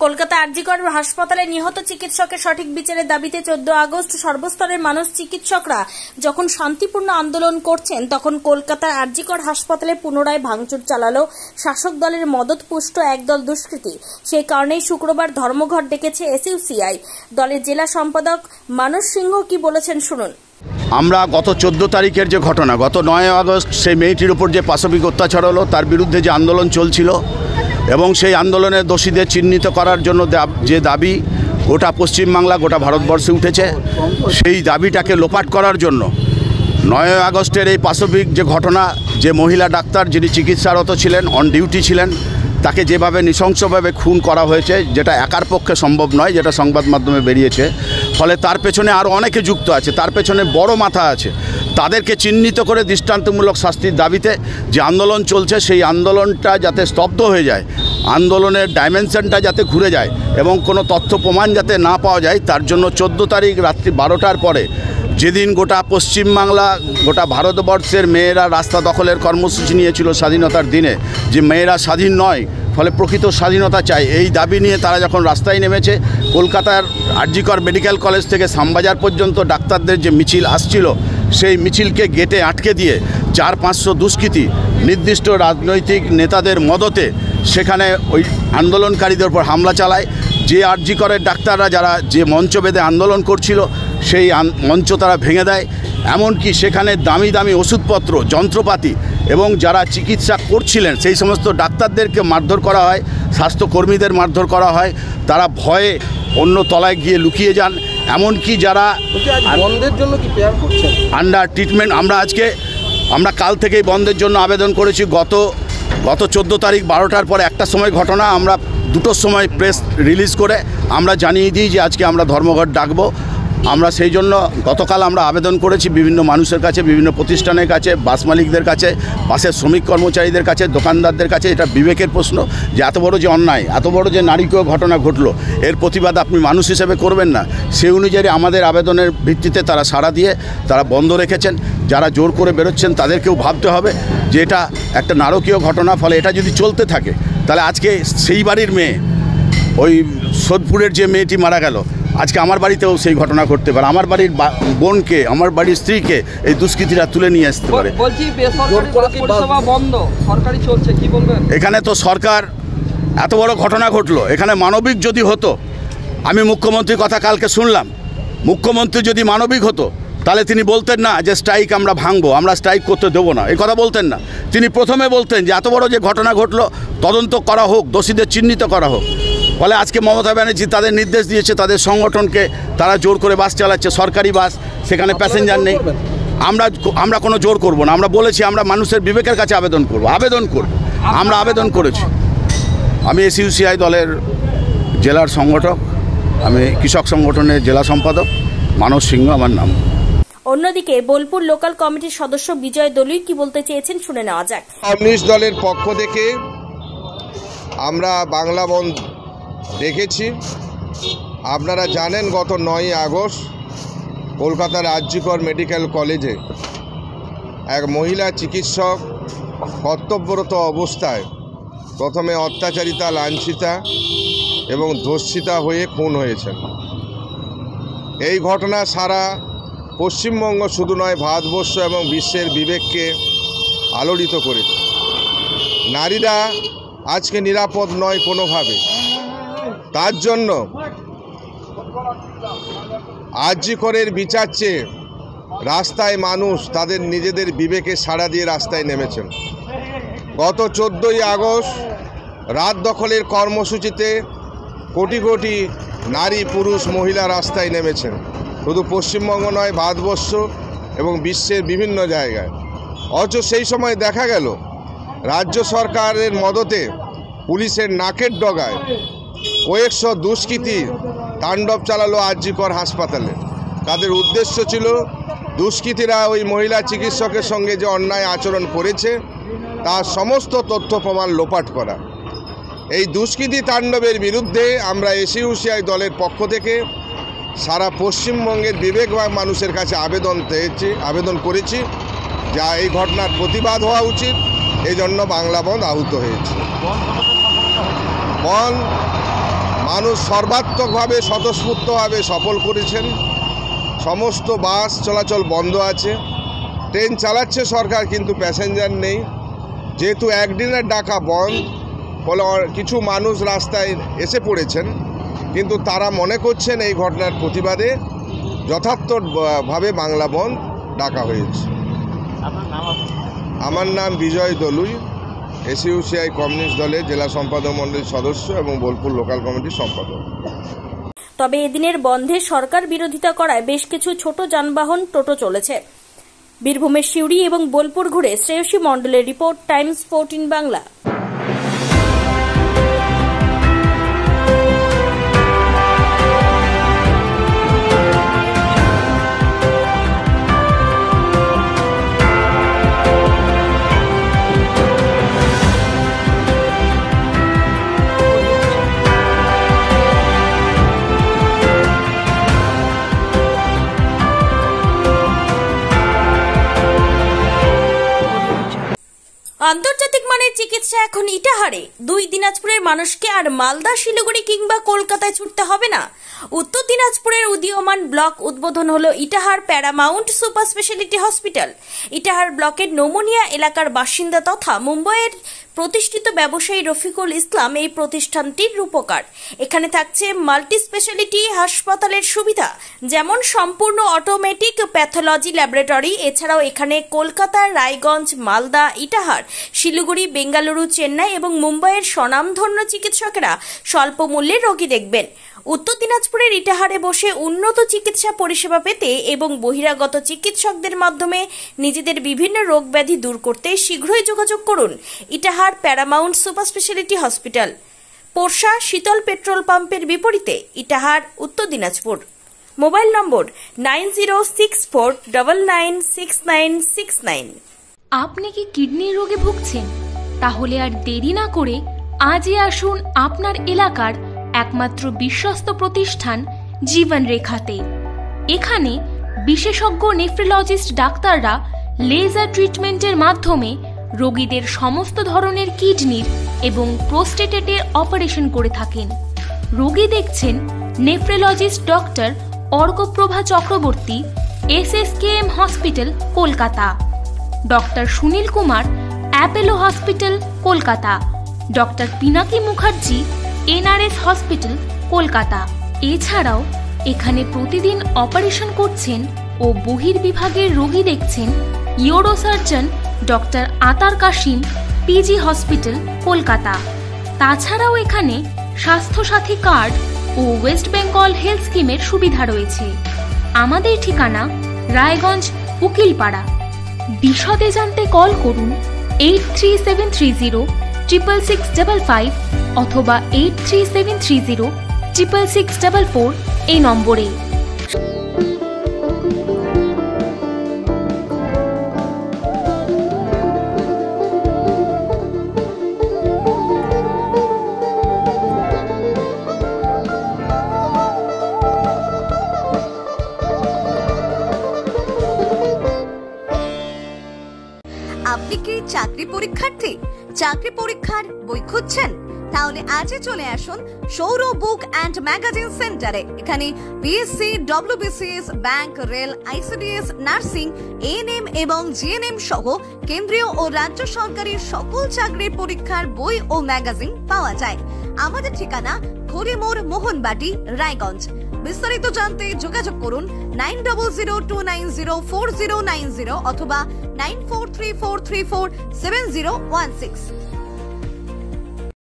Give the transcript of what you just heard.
কলকাতা আরজিকর হাসপাতালে নিহত চিকিৎসকের সঠিক বিচারের দাবিতে 14 আগস্ট সর্বস্তরের মানুষ চিকিৎসকরা যখন শান্তিপূর্ণ আন্দোলন করছেন, তখন কলকাতার আরজিকর হাসপাতালে পুনরায় ভাঙচুর চালালো শাসক দলের মদতপুষ্ট একদল দুষ্কৃতী। সেই কারণেই শুক্রবার ধর্মঘট ডেকেছে এসইউসিআই। দলের জেলা সম্পাদক মানস সিংহ কি বলেছেন শুনুন। আমরা গত 14 তারিখের যে ঘটনা, গত 9 আগস্ট সেই মেয়েটির উপর যে পাশবিক অত্যাচার হলো, তার বিরুদ্ধে যে আন্দোলন চলছিল এবং সেই আন্দোলনের দোষীদের চিহ্নিত করার জন্য যে দাবি গোটা পশ্চিমবাংলা, গোটা ভারতবর্ষে উঠেছে, সেই দাবিটাকে লোপাট করার জন্য 9 আগস্টের এই পাশবিক যে ঘটনা, যে মহিলা ডাক্তার যিনি চিকিৎসারত ছিলেন, অন ডিউটি ছিলেন, তাকে যেভাবে নৃশংসভাবে খুন করা হয়েছে, যেটা একার পক্ষে সম্ভব নয়, যেটা সংবাদ মাধ্যমে বেরিয়েছে, ফলে তার পেছনে আরও অনেকে যুক্ত আছে, তার পেছনে বড় মাথা আছে। তাদেরকে চিহ্নিত করে দৃষ্টান্তমূলক শাস্তির দাবিতে যে আন্দোলন চলছে, সেই আন্দোলনটা যাতে স্তব্ধ হয়ে যায়, আন্দোলনের ডাইমেনশনটা যাতে ঘুরে যায় এবং কোনো তথ্য প্রমাণ যাতে না পাওয়া যায়, তার জন্য 14 তারিখ রাত্রি 12টার পরে, যেদিন গোটা পশ্চিমবাংলা, গোটা ভারতবর্ষের মেয়েরা রাস্তা দখলের কর্মসূচি নিয়েছিল স্বাধীনতার দিনে, যে মেয়েরা স্বাধীন নয়, ফলে প্রকৃত স্বাধীনতা চাই, এই দাবি নিয়ে তারা যখন রাস্তায় নেমেছে, কলকাতার আরজিকর মেডিকেল কলেজ থেকে শ্যামবাজার পর্যন্ত ডাক্তারদের যে মিছিল আসছিল, সেই মিছিলকে গেটে আটকে দিয়ে 400-500 দুষ্কৃতী নির্দিষ্ট রাজনৈতিক নেতাদের মদতে সেখানে ওই আন্দোলনকারীদের উপর হামলা চালায়। যে আরজিকরের ডাক্তাররা যারা যে মঞ্চ বেঁধে আন্দোলন করছিল, সেই মঞ্চ তারা ভেঙে দেয়। এমনকি সেখানে দামি দামি ওষুধপত্র, যন্ত্রপাতি এবং যারা চিকিৎসা করছিলেন সেই সমস্ত ডাক্তারদেরকে মারধর করা হয়, স্বাস্থ্যকর্মীদের মারধর করা হয়, তারা ভয়ে অন্য তলায় গিয়ে লুকিয়ে যান। এমনকি যারা বন্ধের জন্য কি প্রেয়ার করছেন, আন্ডার ট্রিটমেন্ট, আমরা কাল থেকেই বন্ধের জন্য আবেদন করেছি। গত 14 তারিখ 12টার পরে একটা সময় ঘটনা, আমরা 2টোর সময় প্রেস রিলিজ করে আমরা জানিয়ে দিই যে আজকে আমরা ধর্মঘট ডাকবো। আমরা সেই জন্য গতকাল আমরা আবেদন করেছি বিভিন্ন মানুষের কাছে, বিভিন্ন প্রতিষ্ঠানের কাছে, বাস মালিকদের কাছে, বাসের শ্রমিক কর্মচারীদের কাছে, দোকানদারদের কাছে। এটা বিবেকের প্রশ্ন যে এত বড় যে অন্যায়, এত বড় যে নারীকেও ঘটনা ঘটলো, এর প্রতিবাদ আপনি মানুষ হিসেবে করবেন না। সেই অনুযায়ী আমাদের আবেদনের ভিত্তিতে তারা সাড়া দিয়ে তারা বন্ধ রেখেছেন। যারা জোর করে বেরোচ্ছেন তাদেরকেও ভাবতে হবে যে এটা একটা নারকীয় ঘটনা, ফলে এটা যদি চলতে থাকে তাহলে আজকে সেই বাড়ির মেয়ে, ওই সোদপুরের যে মেয়েটি মারা গেল, আজকে আমার বাড়িতেও সেই ঘটনা ঘটতে পারে। আমার বাড়ির বোনকে, আমার বাড়ির স্ত্রীকে এই দুষ্কৃতীরা তুলে নিয়ে আসতে পারে। এখানে তো সরকার, এত বড় ঘটনা ঘটলো, এখানে মানবিক যদি হতো, আমি মুখ্যমন্ত্রীর কথা কালকে শুনলাম, মুখ্যমন্ত্রী যদি মানবিক হতো তাহলে তিনি বলতেন না যে স্ট্রাইক আমরা ভাঙবো, আমরা স্ট্রাইক করতে দেবো না, এই কথা বলতেন না। তিনি প্রথমে বলতেন যে এত বড় যে ঘটনা ঘটলো তদন্ত করা হোক, দোষীদের চিহ্নিত করা হোক। ফলে আজকে মমতা ব্যানার্জি তাদের নির্দেশ দিয়েছে, তাদের সংগঠনকে, তারা জোর করে বাস চালাচ্ছে, সরকারি বাস, সেখানে প্যাসেঞ্জার নেই। আমরা কোনো জোর করব না। আমরা বলেছি আমরা মানুষের বিবেকের কাছে আবেদন করব। আমরা আবেদন করেছি। আমি এসইউসিআই দলের জেলার সংগঠক, আমি কৃষক সংগঠনের জেলা সম্পাদক মানস সিংহ আমার নাম। অন্যদিকে বোলপুর লোকাল কমিটির সদস্য বিজয় দলুই কি বলতে চেয়েছেন শুনে নেওয়া যাক। কমিউনিস্ট দলের পক্ষ থেকে আমরা বাংলা বন্ধ দেখেছি। আপনারা জানেন গত 9 আগস্ট কলকাতার আরজিকর মেডিকেল কলেজে এক মহিলা চিকিৎসক কর্তব্যরত অবস্থায় প্রথমে অত্যাচারিতা, লাঞ্ছিতা এবং ধর্ষিতা হয়ে খুন হয়েছেন। এই ঘটনা সারা পশ্চিমবঙ্গ শুধু নয়, ভারতবর্ষ এবং বিশ্বের বিবেককে আলোড়িত করেছে। নারীরা আজকে নিরাপদ নয় কোনোভাবে। তার জন্য আরজিকরের বিচার চেয়ে রাস্তায় মানুষ তাদের নিজেদের বিবেকে সাড়া দিয়ে রাস্তায় নেমেছেন। গত 14ই আগস্ট রাত দখলের কর্মসূচিতে কোটি কোটি নারী, পুরুষ, মহিলা রাস্তায় নেমেছেন। শুধু পশ্চিমবঙ্গ নয়, ভারতবর্ষ এবং বিশ্বের বিভিন্ন জায়গায়। অথচ সেই সময় দেখা গেল রাজ্য সরকারের মদতে পুলিশের নাকের ডগায় কয়েকশো দুষ্কৃতী তাণ্ডব চালালো আরজিকর হাসপাতালে। তাদের উদ্দেশ্য ছিল দুষ্কৃতীরা ওই মহিলা চিকিৎসকের সঙ্গে যে অন্যায় আচরণ করেছে তার সমস্ত তথ্য প্রমাণ লোপাট করা। এই দুষ্কৃতী তাণ্ডবের বিরুদ্ধে আমরা এসইউসিআই দলের পক্ষ থেকে সারা পশ্চিমবঙ্গের বিবেকবান মানুষের কাছে আবেদন করেছি যা এই ঘটনার প্রতিবাদ হওয়া উচিত। এই জন্য বাংলা বন্ধ আহুত হয়েছে। বন্ধ মানুষ সর্বাত্মকভাবে স্বতঃস্ফূর্তভাবে সফল করেছেন। সমস্ত বাস চলাচল বন্ধ আছে, ট্রেন চালাচ্ছে সরকার কিন্তু প্যাসেঞ্জার নেই। যেহেতু একদিনের ডাকা বন্ধ, ফলে কিছু মানুষ রাস্তায় এসে পড়েছেন, কিন্তু তারা মনে করছেন এই ঘটনার প্রতিবাদে যথার্থভাবে বাংলা বন্ধ ডাকা হয়েছে। আমার নাম বিজয় দলুই, এসইউসিআই কমিউনিস্ট দলের জেলা সম্পাদক মণ্ডলীর সদস্য এবং বোলপুর লোকাল কমিটির সম্পাদক। তবে এদিনের বন্ধে সরকার বিরোধিতা করায় বেশ কিছু ছোট যানবাহন টোটো চলেছে। বীরভূমের সিউড়ি এবং বোলপুর ঘুরে শ্রেয়সী মণ্ডলের রিপোর্ট, টাইমস 14 বাংলা। আন্তর্জাতিক মানের চিকিৎসা এখন ইটাহারে। 2 দিনাজপুরের মানুষকে আর মালদা, শিলিগুড়ি কিংবা কলকাতায় ছুটতে হবে না। উত্তর দিনাজপুরের উদীয়মান ব্লক উদ্বোধন হলো Itahar paramount super specialty hospital. Itahar ব্লকের নোমনিয়া এলাকার বাসিন্দা তথা মুম্বাইয়ের প্রতিষ্ঠিত ব্যবসায়ী রফিকুল ইসলাম এই প্রতিষ্ঠানটির রূপকার। এখানে থাকছে মাল্টি স্পেশালিটি হাসপাতালের সুবিধা, যেমন সম্পূর্ণ অটোমেটিক প্যাথোলজি ল্যাবরেটরি। এছাড়াও এখানে কলকাতা, রায়গঞ্জ, মালদা, ইটাহার, শিলিগুড়ি, বেঙ্গালুরু, চেন্নাই এবং মুম্বাইয়ের স্বনামধন্য চিকিৎসকেরা স্বল্প মূল্যে রোগী দেখবেন। উত্তর দিনাজপুরের ইটাহারে বসে উন্নত চিকিৎসা পরিষেবা পেতে এবং বহিরাগত চিকিৎসকদের মাধ্যমে নিজেদের বিভিন্ন রোগ ব্যাধি দূর করতে শীঘ্রই যোগাযোগ করুন Itahar paramount super specialty hospital, Porsha Sheetal petrol পাম্পের বিপরীতে, ইটাহার, উত্তর দিনাজপুর। মোবাইল নম্বর 9064996969। আপনি কি কিডনি রোগে ভুগছেন? তাহলে আর দেরি না করে আজই আসুন আপনার এলাকার একমাত্র বিশ্বস্ত প্রতিষ্ঠান জীবন রেখাতে। এখানে বিশেষজ্ঞ নেফ্রোলজিস্ট ডাক্তাররা লেজার ট্রিটমেন্টের মাধ্যমে রোগীদের সমস্ত ধরনের কিডনির এবং প্রোস্টেটের অপারেশন করে থাকেন। রোগী দেখছেন nephrologist doctor Arkaprava Chakraborty, SSKM hospital, Kolkata. Doctor Sunil Kumar, Apollo hospital, Kolkata. Doctor Pinaki Mukherjee, NRS hospital, Kolkata. এছাড়াও এখানে প্রতিদিন অপারেশন করছেন ও বহির্বিভাগের রোগী দেখছেন ইউরোসার্জন ডক্টর আতার কাশিম, PG হসপিটাল, কলকাতা। তাছাড়াও এখানে স্বাস্থ্যসাথী কার্ড ও ওয়েস্ট বেঙ্গল হেলথ স্কিমের সুবিধা রয়েছে। আমাদের ঠিকানা রায়গঞ্জ, উকিলপাড়া। বিশদে জানতে কল করুন 8373066655 অথবা 8373066644 এই নম্বরে। আপনি কি চাকরি পরীক্ষার্থী? চাকরি পরীক্ষার বই খুঁজছেন? তাহলে আজই চলে আসুন সৌরভ বুক অ্যান্ড ম্যাগাজিন সেন্টারে। এখানে BSc, WBCS, bank, rail, ICDS, nursing, ANM এবং GNM সহ কেন্দ্রীয় ও রাজ্য সরকারি সকল চাকরির পরীক্ষার বই ও ম্যাগাজিন পাওয়া যায়। আমাদের ঠিকানা খড়িমোড়, মোহনবাটি, রায়গঞ্জ। বিস্তারিত জানতে যোগাযোগ করুন 9002904090 অথবা 9434347016।